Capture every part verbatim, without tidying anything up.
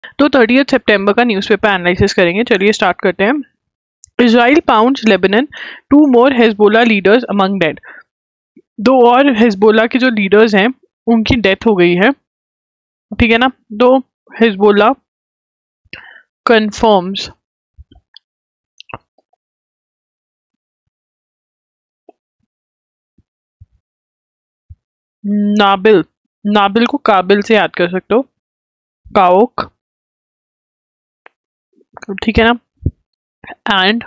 तो थर्टियथ सितंबर का newspaper analysis करेंगे। चलिए स्टार्ट करते हैं। Israel pounds Lebanon, two more Hezbollah leaders among dead. दो और हिजबुल्लाह के जो लीडर्स हैं उनकी डेथ हो गई है, ठीक है ना। तो हिजबुल्लाह कंफर्म्स नाबिल, नाबिल को काबिल से याद कर सकते हो, काओक, ठीक है ना, एंड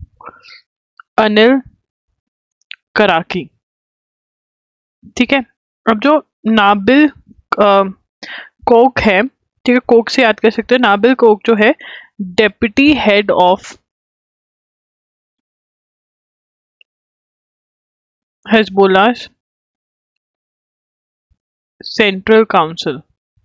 अनिल कराकी, ठीक है। अब जो नाबिल आ, कोक है, ठीक है, कोक से याद कर सकते हैं। नाबिल कोक जो है deputy head of Hezbollah central council,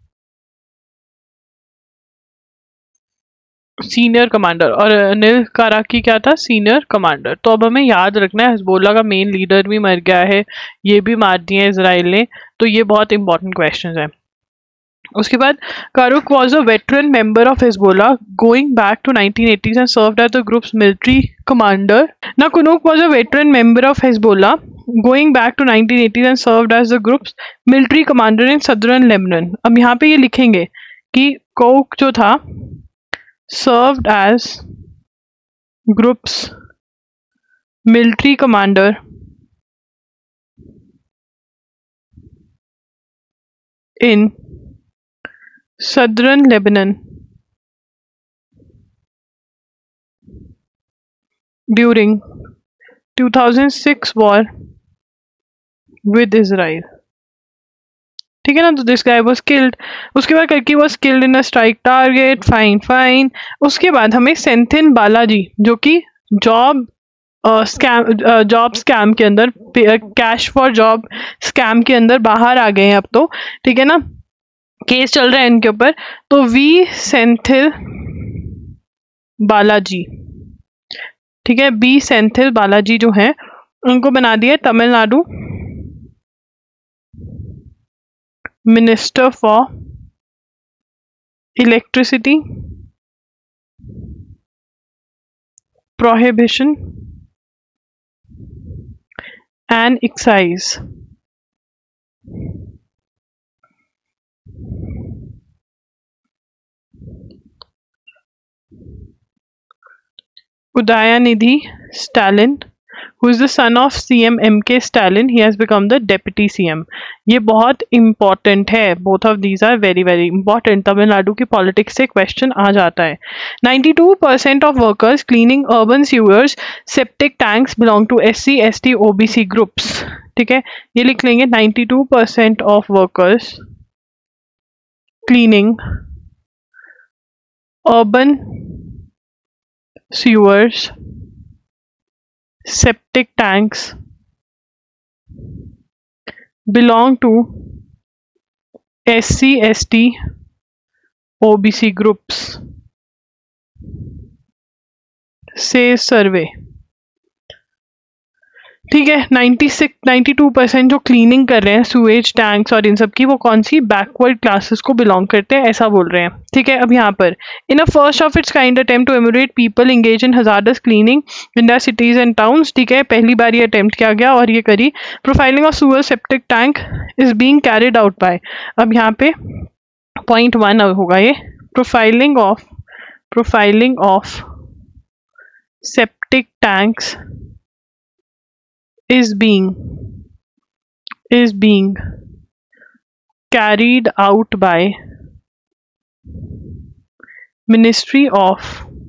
senior commander, और अनिल कराकी क्या था, सीनियर कमांडर। तो अब हमें याद रखना है हिजबुल्लाह का मेन लीडर भी मर गया है, ये भी मार दिए हैं इसराइल ने, तो ये बहुत इंपॉर्टेंट क्वेश्चन है। उसके बाद कारुक was a veteran member of Hezbollah going back to nineteen eighties and served as the group's military commander. ना कुनुक was a veteran member of Hezbollah going back to nineteen eighties and served as the group's military commander in southern Lebanon. अब यहाँ पे ये लिखेंगे कि Coke जो था served as group's military commander in southern Lebanon during two thousand six war with Israel, ठीक है ना। तो दिस गाय वाज किल्ड। उसके बाद Karaki was killed in a strike target, fine fine. उसके बाद हमें सेंथिन बालाजी जो कि जॉब स्कैम जॉब स्कैम के अंदर, कैश फॉर जॉब स्कैम के अंदर बाहर आ गए हैं अब तो, ठीक है ना, केस चल रहा है इनके ऊपर। तो वी सेंथिल बालाजी, ठीक है, बी सेंथिल बालाजी जो है उनको बना दिया Tamil Nadu minister for electricity, prohibition and excise. Udayanithi Stalin, who is the son of C M M K Stalin, he has become the deputy C M. ये बहुत important है, both of these are very very important. Tamil Nadu की politics से question आ जाता है। ninety-two percent of workers cleaning urban sewers, septic tanks belong to S C, S T, O B C groups, ठीक है, ये लिख लेंगे। ninety-two percent of workers cleaning urban sewers, septic tanks belong to S C, S T, O B C groups, says survey, ठीक है। ninety-six, ninety-two percent जो cleaning कर रहे हैं सुएज टैंक्स और इन सब की, वो कौन सी बैकवर्ड क्लासेस को बिलोंग करते हैं, ऐसा बोल रहे हैं, ठीक है। अब यहाँ पर in a first of its kind attempt to emulate people engage in hazardous cleaning in the cities and towns, ठीक है, पहली बार ये अटेम्प्ट किया गया और ये करी। Profiling of sewer septic tank is being carried out by, अब यहाँ पे पॉइंट वन होगा ये, profiling of profiling of septic tanks is being is being carried out by Ministry of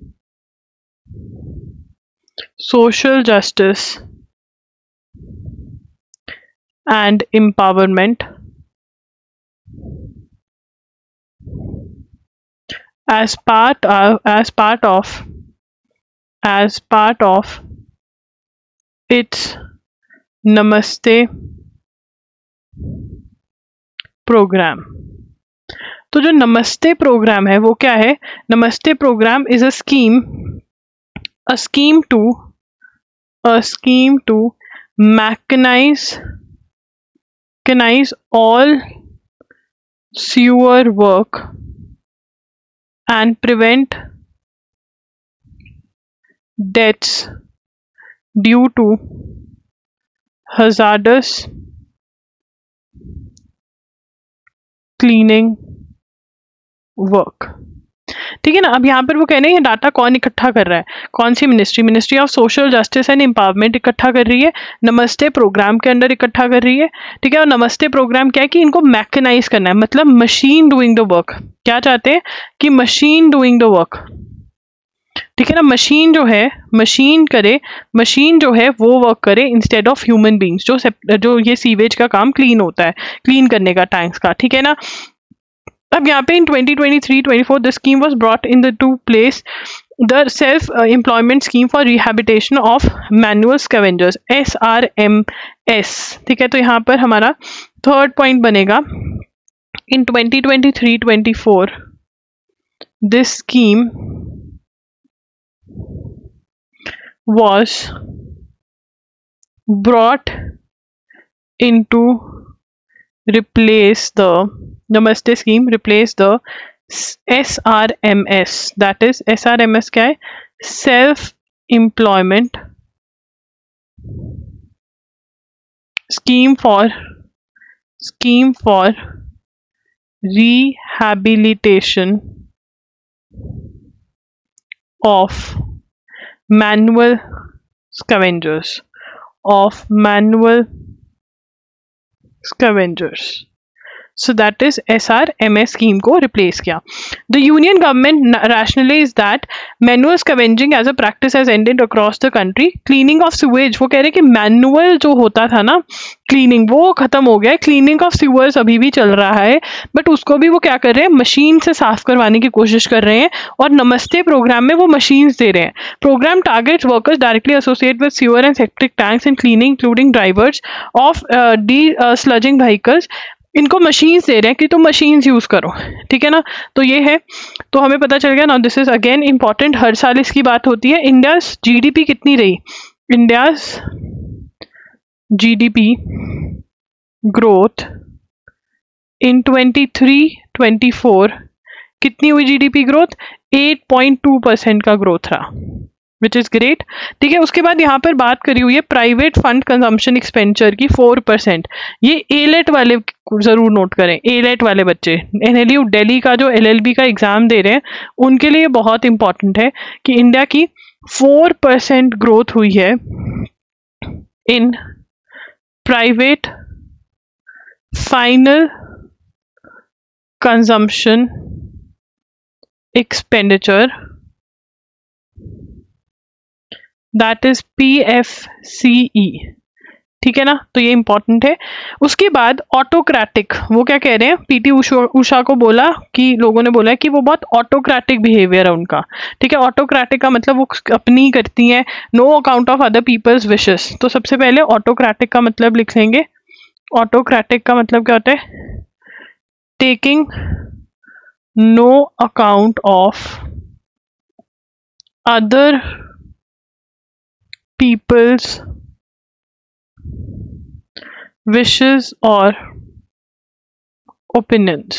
Social Justice and Empowerment as part of as part of as part of its Namaste program. तो जो Namaste program है वो क्या है, Namaste program is a scheme a scheme to a scheme to mechanize mechanize all sewer work and prevent deaths due to hazardous cleaning work। ठीक है ना। अब यहाँ पर वो कह रहे हैं डाटा कौन इकट्ठा कर रहा है, कौन सी ministry, ministry of social justice and empowerment इकट्ठा कर रही है, नमस्ते प्रोग्राम के अंदर इकट्ठा कर रही है। ठीक है, और नमस्ते प्रोग्राम क्या है कि इनको मैकेनाइज करना है, मतलब मशीन डूइंग द वर्क। क्या चाहते हैं कि मशीन डूइंग द वर्क। ठीक है ना, मशीन जो है मशीन करे, मशीन जो है वो वर्क करे इंस्टेड ऑफ ह्यूमन बींग्स, जो जो ये सीवेज का काम क्लीन होता है, क्लीन करने का टैंक्स का। ठीक है ना। अब यहाँ पे in twenty twenty three twenty four the scheme was brought in the to place the self employment scheme for rehabilitation of manual scavengers, S R M S. ठीक है, तो यहाँ पर हमारा थर्ड पॉइंट बनेगा in twenty twenty three twenty four this scheme was brought into replace the Namaste scheme, replace the S R M S, that is S R M S क्या है, self employment scheme for scheme for rehabilitation of manual scavengers of manual scavengers, so that is S R M S scheme को replace किया। The union government rationalized that manual scavenging as a practice has ended across the country. Cleaning of sewage, वो कह रहे हैं कि manual जो होता था ना क्लीनिंग, वो खत्म हो गया है। क्लीनिंग ऑफ सीवर्स अभी भी चल रहा है, बट उसको भी वो क्या कर रहे हैं, मशीन से साफ करवाने की कोशिश कर रहे हैं, और नमस्ते प्रोग्राम में वो मशीन्स दे रहे हैं। Program targets workers directly associate with sewer and septic tanks and cleaning including drivers of desludging vehicles. इनको मशीन्स दे रहे हैं कि तुम मशीन्स यूज करो। ठीक है ना, तो ये है, तो हमें पता चल गया ना। दिस इज अगेन इंपॉर्टेंट, हर साल इसकी बात होती है। इंडियाज जीडीपी कितनी रही, India's GDP growth in twenty three twenty four कितनी हुई GDP growth, eight point two percent का ग्रोथ रहा, विच इज ग्रेट। ठीक है, उसके बाद यहाँ पर बात करी हुई है प्राइवेट फंड कंजम्पशन एक्सपेंडिचर की फोर परसेंट। ये एलेट वाले जरूर नोट करें, एलेट वाले बच्चे, एनएलयू दिल्ली का जो एलएलबी का एग्जाम दे रहे हैं उनके लिए बहुत इंपॉर्टेंट है कि इंडिया की फोर परसेंट ग्रोथ हुई है in private final consumption expenditure, that is P F C E. ठीक है ना, तो ये इंपॉर्टेंट है। उसके बाद ऑटोक्रेटिक, वो क्या कह रहे हैं, पीटी उषा उषा को बोला कि लोगों ने बोला कि वो बहुत ऑटोक्रेटिक बिहेवियर है उनका। ठीक है, ऑटोक्रेटिक का मतलब वो अपनी करती हैं, no account of other people's wishes. तो सबसे पहले ऑटोक्रेटिक का मतलब लिख लेंगे। ऑटोक्रेटिक का मतलब क्या होता है, taking no account of other people's wishes or opinions।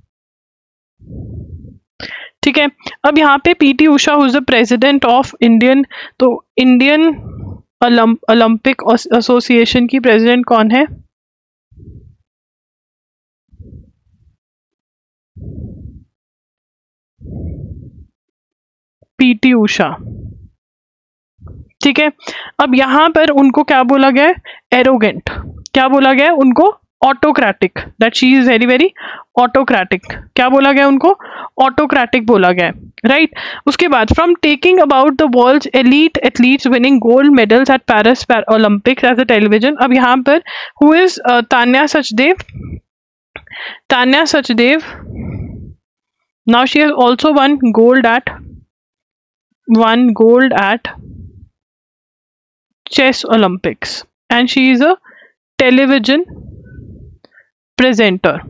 ठीक है, अब यहाँ पे PT Usha who is the president of Indian, तो इंडियन ओलंपिक एसोसिएशन की प्रेसिडेंट कौन है, पीटी उषा। ठीक है, अब यहाँ पर उनको क्या बोला गया है, एरोगेंट। क्या बोला गया है उनको, autocratic, that she is very very autocratic. क्या बोला गया उनको, ऑटोक्रेटिक बोला गया है, राइट right? उसके बाद from taking about the world's elite athletes winning gold medals at Paris Olympics as a television. अब यहाँ पर who is Tanya Sachdev, Tanya Sachdev, now she has also won gold at won gold at chess Olympics and she is a television presenter।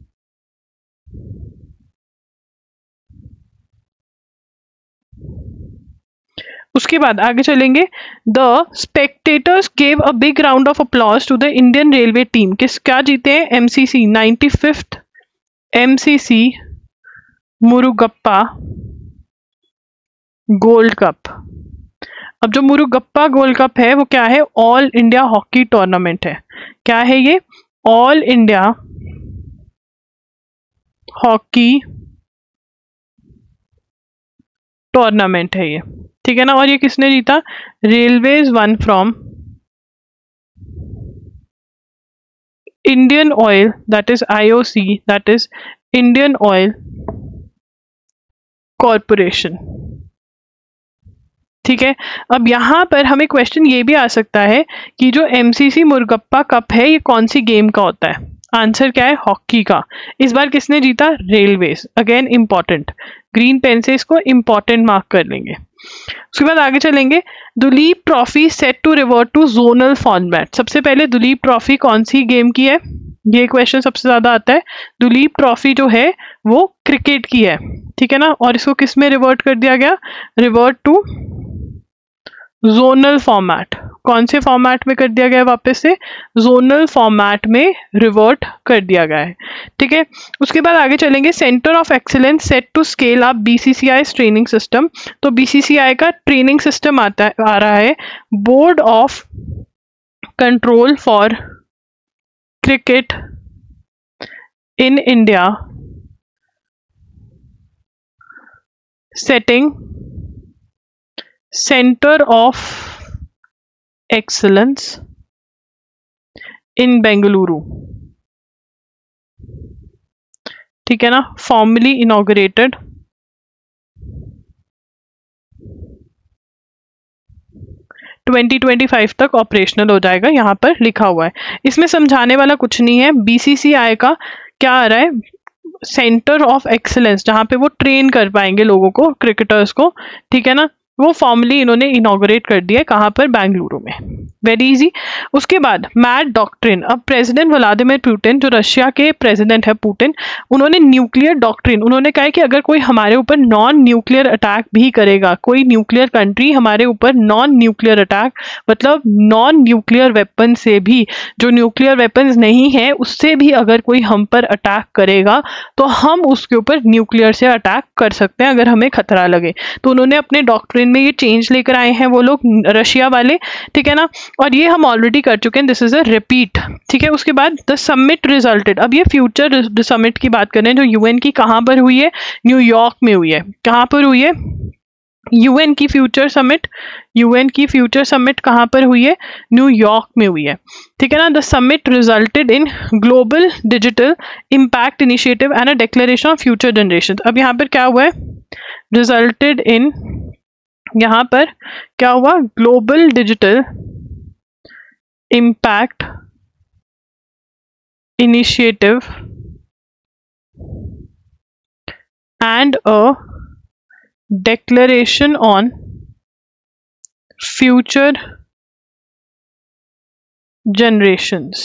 उसके बाद आगे चलेंगे। The spectators gave a big round of applause to the Indian railway team. किस क्या जीते हैं, MCC ninety fifth MCC Murugappa gold cup. अब जो मुरुगप्पा गोल्ड कप है वो क्या है? ऑल इंडिया हॉकी टूर्नामेंट है। क्या है ये? ऑल इंडिया हॉकी टूर्नामेंट है ये, ठीक है ना। और ये किसने जीता? Railways won from Indian oil, that is IOC, that is Indian oil corporation, ठीक है। अब यहाँ पर हमें क्वेश्चन ये भी आ सकता है कि जो एमसीसी मुरुगप्पा कप है ये कौन सी गेम का होता है? आंसर क्या है? हॉकी का। इस बार किसने जीता? Railways. Again important, green pen से इसको इंपॉर्टेंट मार्क कर लेंगे। उसके बाद आगे चलेंगे। Duleep trophy set to revert to zonal format. सबसे पहले दुलीप ट्रॉफी कौन सी गेम की है? ये क्वेश्चन सबसे ज्यादा आता है। दुलीप ट्रॉफी जो है वो क्रिकेट की है, ठीक है ना। और इसको किस में रिवर्ट कर दिया गया? Revert to zonal format. कौन से फॉर्मेट में कर दिया गया? वापस से जोनल फॉर्मेट में रिवर्ट कर दिया गया है, ठीक है। उसके बाद आगे चलेंगे। Centre of excellence set to scale up BCCI training system. तो बीसीसीआई का ट्रेनिंग सिस्टम आता है, आ रहा है board of control for cricket in India setting centre of excellence in Bengaluru, ठीक है ना। Formally inaugurated twenty twenty five तक ऑपरेशनल हो जाएगा, यहाँ पर लिखा हुआ है। इसमें समझाने वाला कुछ नहीं है। बीसीसीआई का क्या आ रहा है? सेंटर ऑफ एक्सीलेंस, जहाँ पे वो ट्रेन कर पाएंगे लोगों को, क्रिकेटर्स को, ठीक है ना। वो फॉर्मली इन्होंने इनॉग्रेट कर दिया है। कहाँ पर? बेंगलुरु में। Very easy. उसके बाद मैड डॉक्ट्रिन। अब प्रेसिडेंट व्लादिमीर पुतिन, जो रशिया के प्रेसिडेंट है पुतिन, उन्होंने न्यूक्लियर डॉक्ट्रिन, उन्होंने कहा है कि अगर कोई हमारे ऊपर नॉन न्यूक्लियर अटैक भी करेगा, कोई न्यूक्लियर कंट्री हमारे ऊपर नॉन न्यूक्लियर अटैक, मतलब नॉन न्यूक्लियर वेपन से भी, जो न्यूक्लियर वेपन्स नहीं है उससे भी अगर कोई हम पर अटैक करेगा तो हम उसके ऊपर न्यूक्लियर से अटैक कर सकते हैं अगर हमें खतरा लगे। तो उन्होंने अपने डॉक्ट्रिन में ये चेंज लेकर आए हैं वो लोग, रशिया वाले, ठीक है ना। और ये हम ऑलरेडी कर चुके हैं, दिस इज अ रिपीट, ठीक है। उसके बाद द समिट रिजल्टेड। अब ये फ्यूचर समिट की बात करें जो यूएन की कहाँ पर हुई है? न्यूयॉर्क में हुई है। कहाँ पर हुई है? यूएन की फ्यूचर समिट, यूएन की फ्यूचर समिट कहाँ पर हुई है? न्यूयॉर्क में हुई है, ठीक है ना। The summit resulted in global digital impact initiative and a declaration of future generation. अब यहाँ पर क्या हुआ है? रिजल्टेड इन, यहाँ पर क्या हुआ? Global digital impact initiative and a declaration on future generations,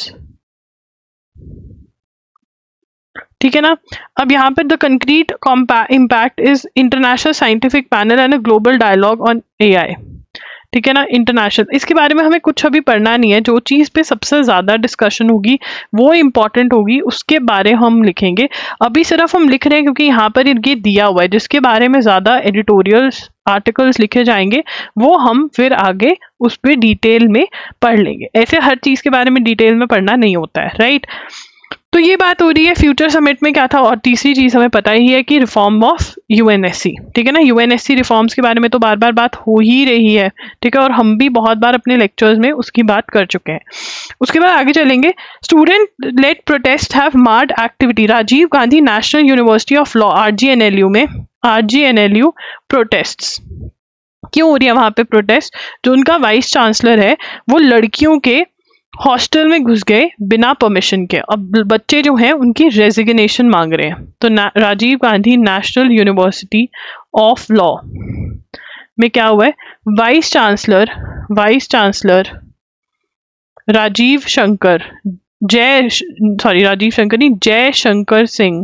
ठीक है ना। अब यहाँ पर the concrete impact is international scientific panel and a global dialogue on AI, ठीक है ना, इंटरनेशनल। इसके बारे में हमें कुछ अभी पढ़ना नहीं है, जो चीज़ पे सबसे ज़्यादा डिस्कशन होगी वो इम्पॉर्टेंट होगी, उसके बारे हम लिखेंगे। अभी सिर्फ हम लिख रहे हैं क्योंकि यहाँ पर ये दिया हुआ है, जिसके बारे में ज़्यादा एडिटोरियल्स आर्टिकल्स लिखे जाएंगे वो हम फिर आगे उस पर डिटेल में पढ़ लेंगे। ऐसे हर चीज़ के बारे में डिटेल में पढ़ना नहीं होता है, राइट। तो ये बात हो रही है फ्यूचर समिट में क्या था। और तीसरी चीज हमें पता ही है कि रिफॉर्म ऑफ यूएनएससी, ठीक है ना। यूएनएससी रिफॉर्म्स के बारे में तो बार बार बात हो ही रही है, ठीक है, और हम भी बहुत बार अपने लेक्चर्स में उसकी बात कर चुके हैं। उसके बाद आगे चलेंगे। Student led protest have marred activity. Rajiv Gandhi national university of law RGNLU में, आरजीएनएलयू प्रोटेस्ट्स क्यों हो रही है वहां पे प्रोटेस्ट? जो उनका वाइस चांसलर है वो लड़कियों के हॉस्टल में घुस गए बिना परमिशन के। अब बच्चे जो हैं उनकी रेजिग्नेशन मांग रहे हैं। तो Rajiv Gandhi national university of law में क्या हुआ है? Vice chancellor vice chancellor Rajiv Shankar Jai sorry Rajiv Shankar नहीं Jai Shankar Singh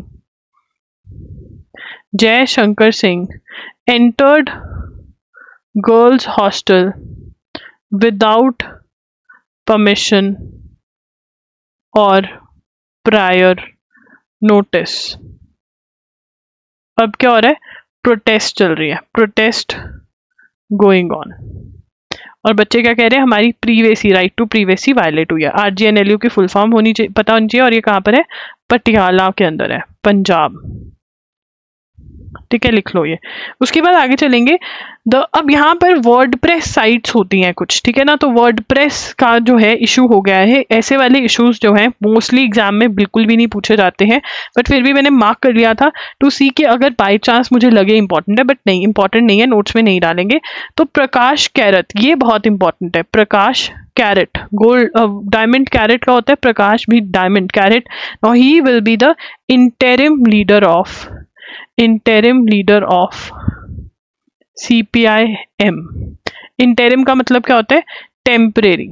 Jai Shankar Singh entered girls hostel without permission or prior notice. अब क्या हो रहा है, प्रोटेस्ट चल रही है, प्रोटेस्ट गोइंग ऑन, और बच्चे क्या कह रहे हैं, हमारी privacy, right to privacy violate हुई है। आरजीएनएलयू की फुल फॉर्म होनी चाहिए, पता होनी चाहिए, और ये कहाँ पर है, पटियाला के अंदर है, पंजाब, ठीक है, लिख लो ये। उसके बाद आगे चलेंगे, द अब यहाँ पर वर्डप्रेस साइट्स होती हैं कुछ, ठीक है ना, तो वर्डप्रेस का जो है इशू हो गया है। ऐसे वाले इश्यूज जो हैं मोस्टली एग्जाम में बिल्कुल भी नहीं पूछे जाते हैं, बट फिर भी मैंने मार्क कर लिया था टू सी कि अगर बाई चांस मुझे लगे इंपॉर्टेंट है, बट नहीं इंपॉर्टेंट नहीं है, नोट्स में नहीं डालेंगे। तो प्रकाश कैरत, ये बहुत इंपॉर्टेंट है, Prakash Karat, gold diamond carat का होता है, प्रकाश भी diamond carat. Now he will be the interim leader of interim leader of C P I M. Interim का मतलब क्या होता है, टेम्परेरी,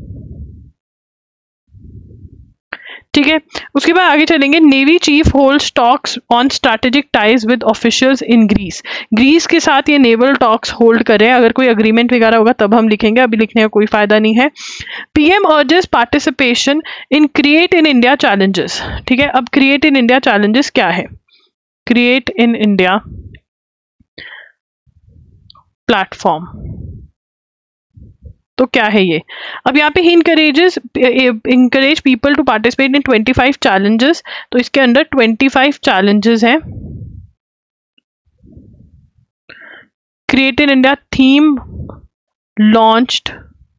ठीक है। उसके बाद आगे चलेंगे, navy chief holds talks on strategic ties with officials in Greece. Greece के साथ ये नेवल टॉक्स होल्ड कर रहे हैं, अगर कोई अग्रीमेंट वगैरह होगा तब हम लिखेंगे, अभी लिखने का कोई फायदा नहीं है। PM urges participation in create in India challenges, ठीक है। अब क्रिएट इन इंडिया चैलेंजेस क्या है, क्रिएट इन इंडिया प्लेटफॉर्म, तो क्या है ये। अब यहाँ पे he encourages encourage people to participate in twenty five challenges, तो इसके अंदर ट्वेंटी फाइव चैलेंजेस हैं। Create in India theme launched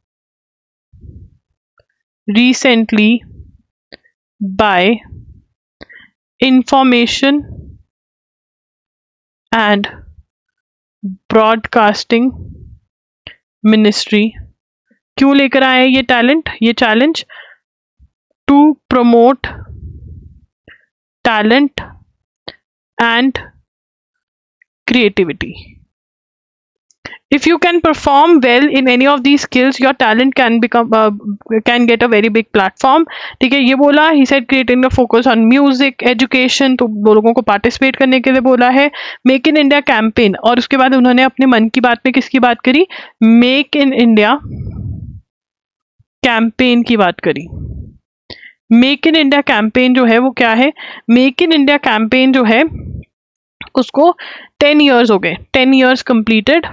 recently by Information and Broadcasting Ministry। क्यों लेकर आए ये टैलेंट, ये challenge, to promote talent and creativity. If you can perform well in any of these skills, your talent can become uh, can get a very big platform, ठीक है। ये बोला, he said creating a focus on music education, तो लोगों को participate करने के लिए बोला है। मेक इन इंडिया कैंपेन, और उसके बाद उन्होंने अपने मन की बात में किसकी बात करी, मेक इन इंडिया कैंपेन की बात करी। मेक इन इंडिया कैंपेन जो है वो क्या है, मेक इन इंडिया कैंपेन जो है उसको टेन ईयर्स हो गए, ten years completed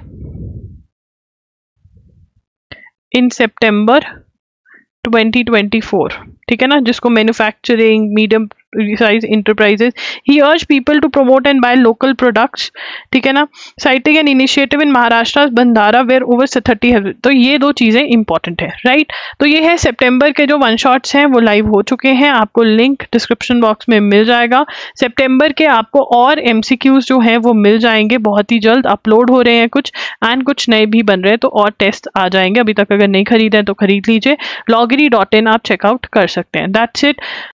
in September twenty twenty four, ठीक है ना, जिसको manufacturing medium size enterprises, he urge people to promote and buy local products, ठीक है ना। Citing an initiative in Maharashtra bandhara where over thirty है, तो ये दो चीजें इंपॉर्टेंट है, राइट। तो ये है सितंबर के जो वन शॉट्स हैं वो लाइव हो चुके हैं, आपको लिंक डिस्क्रिप्शन बॉक्स में मिल जाएगा। सितंबर के आपको और एमसीक्यूज जो हैं वो मिल जाएंगे, बहुत ही जल्द अपलोड हो रहे हैं कुछ, एंड कुछ नए भी बन रहे हैं, तो और टेस्ट आ जाएंगे। अभी तक अगर नहीं खरीदे तो खरीद लीजिए, लॉगरी डॉट इन आप चेकआउट कर सकते हैं। That's it.